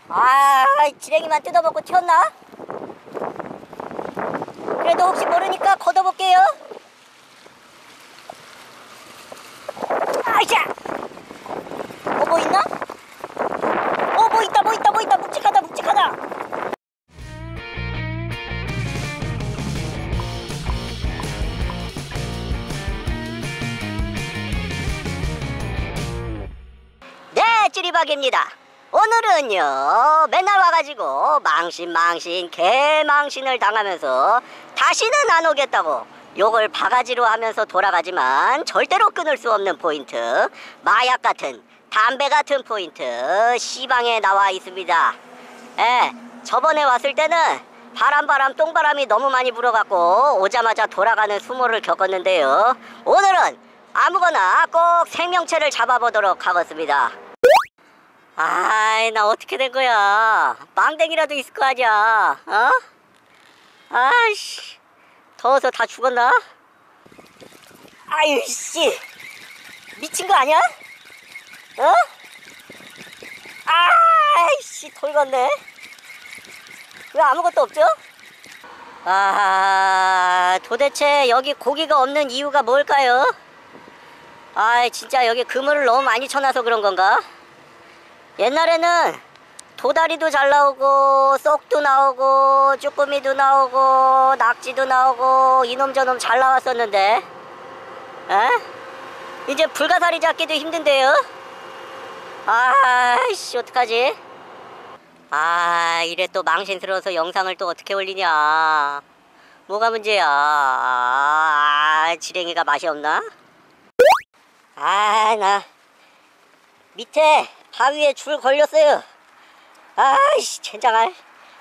아, 지렁이만 뜯어먹고 튀었나? 그래도 혹시 모르니까 걷어볼게요. 아이샤! 뭐 있나? 뭐 있다. 묵직하다. 네, 찌리박입니다. 오늘은요, 맨날 와가지고 망신 개망신을 당하면서 다시는 안 오겠다고 욕을 바가지로 하면서 돌아가지만 절대로 끊을 수 없는 포인트, 마약 같은, 담배 같은 포인트 시방에 나와 있습니다. 예, 저번에 왔을 때는 바람 똥바람이 너무 많이 불어갖고 오자마자 돌아가는 수모를 겪었는데요. 오늘은 아무거나 꼭 생명체를 잡아보도록 하겠습니다. 아이, 나 어떻게 된 거야? 망댕이라도 있을 거 아니야, 어? 아이씨, 더워서 다 죽었나? 아유, 씨, 미친 거 아니야? 어? 아이씨, 돌겠네. 왜 아무것도 없죠? 아, 도대체 여기 고기가 없는 이유가 뭘까요? 아이, 진짜 여기 그물을 너무 많이 쳐놔서 그런 건가? 옛날에는 도다리도 잘 나오고 쏙도 나오고 쭈꾸미도 나오고 낙지도 나오고 이놈저놈 잘 나왔었는데, 에? 이제 불가사리 잡기도 힘든데요? 아이씨, 어떡하지? 아, 이래 또 망신스러워서 영상을 또 어떻게 올리냐. 뭐가 문제야? 지렁이가 맛이 없나? 아, 나 밑에 바위에 줄 걸렸어요. 아이씨, 젠장할.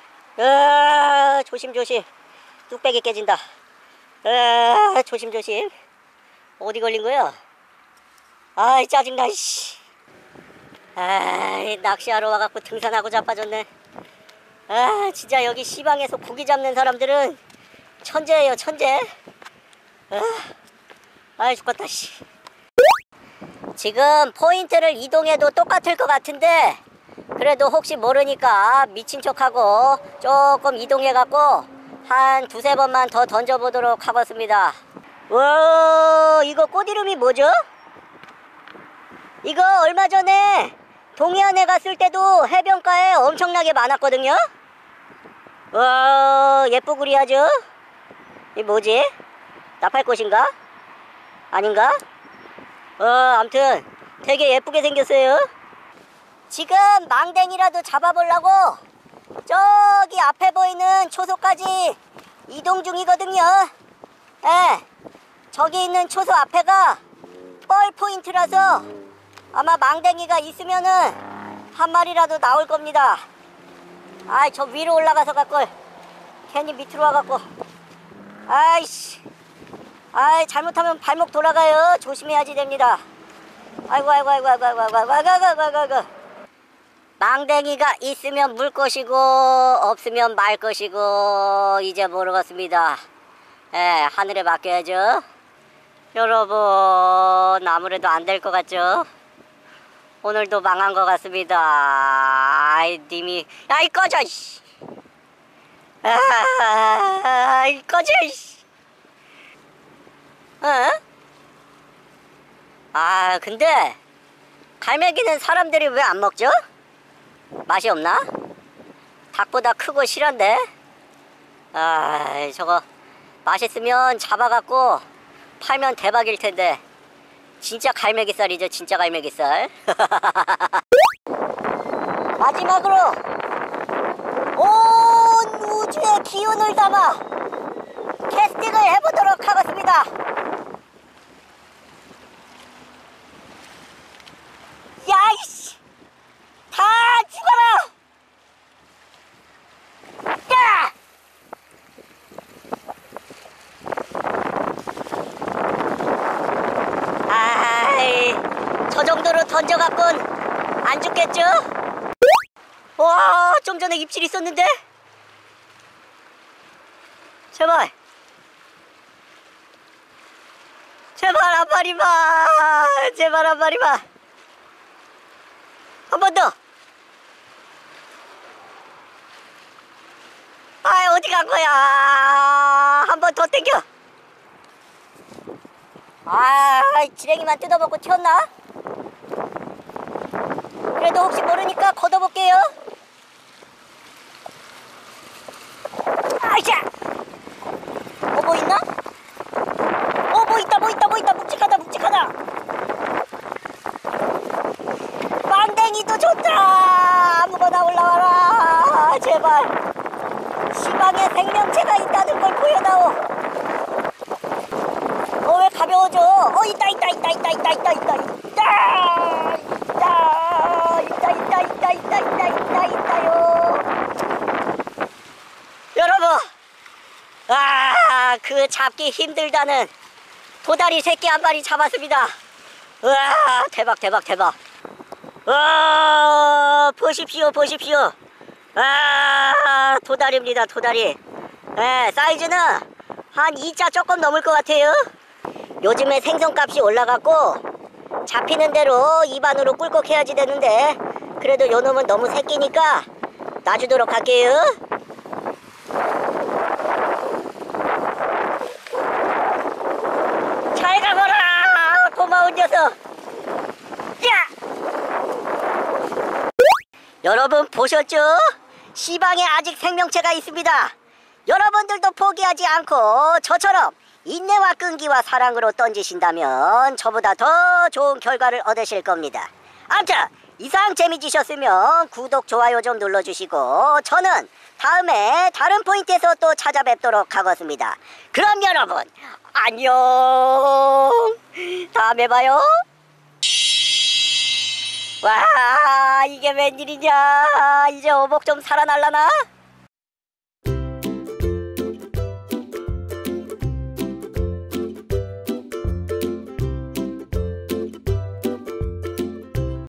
조심. 뚝배기 깨진다. 조심. 어디 걸린 거야? 아이, 짜증나, 씨. 아이, 낚시하러 와갖고 등산하고 자빠졌네. 아, 진짜 여기 시방에서 고기 잡는 사람들은 천재예요, 천재. 아이, 죽겠다, 씨. 지금 포인트를 이동해도 똑같을 것 같은데, 그래도 혹시 모르니까 미친 척하고 조금 이동해갖고 한 두세 번만 더 던져보도록 하겠습니다. 와, 이거 꽃 이름이 뭐죠? 이거 얼마 전에 동해안에 갔을 때도 해변가에 엄청나게 많았거든요. 와, 예쁘구리 하죠? 이 뭐지? 나팔꽃인가? 아닌가? 암튼 되게 예쁘게 생겼어요. 지금 망댕이라도 잡아보려고 저기 앞에 보이는 초소까지 이동 중이거든요. 예, 저기 있는 초소 앞에가 뻘 포인트라서 아마 망댕이가 있으면은 한 마리라도 나올 겁니다. 아이, 저 위로 올라가서 갈걸. 괜히 밑으로 와갖고. 아이씨, 아이, 잘못하면 발목 돌아가요. 조심해야지 됩니다. 아이고. 망댕이가 있으면 물 것이고 없으면 말 것이고 이제 모르겠습니다. 예, 하늘에 맡겨야죠. 여러분, 아무래도 안 될 것 같죠? 오늘도 망한 것 같습니다. 아이, 님이, 아이, 꺼져, 씨. 아이, 꺼져, 씨. 아, 근데 갈매기는 사람들이 왜 안 먹죠? 맛이 없나? 닭보다 크고 실한데? 아, 저거 맛있으면 잡아갖고 팔면 대박일 텐데. 진짜 갈매기살이죠, 진짜 갈매기살. 마지막으로 온 우주의 기운을 담아 캐스팅을 해보도록 하겠습니다. 야이씨, 다 죽어라. 야! 아이, 저 정도로 던져갖곤 안 죽겠죠? 와, 좀 전에 입질 있었는데? 제발 한 마리만, 제발 한 마리만. 한 번 더. 어디 간 거야? 한 번 더 땡겨. 아, 지렁이만 뜯어먹고 튀었나? 그래도 혹시 모르니까 걷어볼게요. 아이샤! 뭐 있나? 뭐 있다. 묵직하다. 망댕이도 좋다. 아무거나 올라와라. 제발. 시방에 생명체가 있다는 걸 보여다오. 왜 가벼워져? 있다. 여러분, 그 잡기 힘들다는 도다리 새끼 한 마리 잡았습니다. 우와, 대박. 보십시오. 도다리입니다, 도다리. 사이즈는 한 2자 조금 넘을 것 같아요. 요즘에 생선값이 올라갔고 잡히는 대로 입안으로 꿀꺽 해야지 되는데, 그래도 요 놈은 너무 새끼니까 놔주도록 할게요. 잘 가거라, 고마운 녀석. 야! 여러분 보셨죠? 시방에 아직 생명체가 있습니다. 여러분들도 포기하지 않고 저처럼 인내와 끈기와 사랑으로 던지신다면 저보다 더 좋은 결과를 얻으실 겁니다. 아무튼 이상 재미지셨으면 구독, 좋아요 좀 눌러주시고 저는 다음에 다른 포인트에서 또 찾아뵙도록 하겠습니다. 그럼 여러분 안녕. 다음에 봐요. 와, 이게 웬일이냐. 이제 어복 좀 살아날라나?